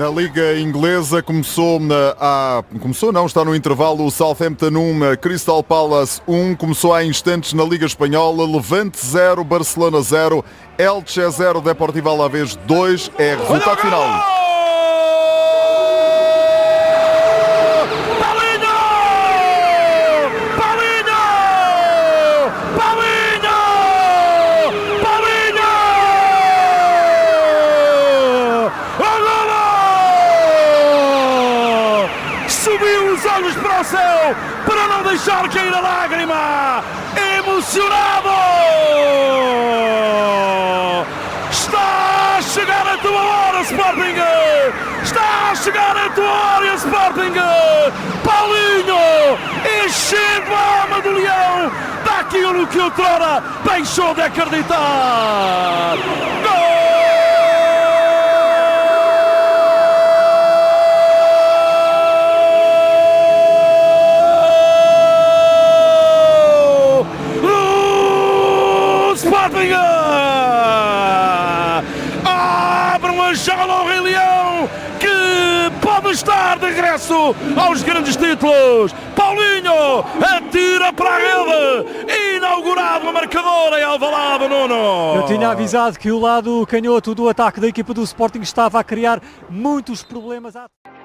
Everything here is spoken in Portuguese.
Na Liga Inglesa está no intervalo o Southampton 1, Crystal Palace 1, começou há instantes na Liga Espanhola, Levante 0, Barcelona 0, Elche 0, Deportivo Alavés 2, é resultado final. Subiu os olhos para o céu para não deixar cair a lágrima. Emocionado! Está a chegar a tua hora, Sporting! Está a chegar a tua hora, Sporting! Paulinho, enchendo a alma do leão daquilo que outrora deixou de acreditar. Gol! Sporting! Abre uma jaula ao Rei Leão que pode estar de regresso aos grandes títulos. Paulinho atira para a rede, inaugurado a marcadora em Alvalade, Nuno. Eu tinha avisado que o lado canhoto do ataque da equipa do Sporting estava a criar muitos problemas.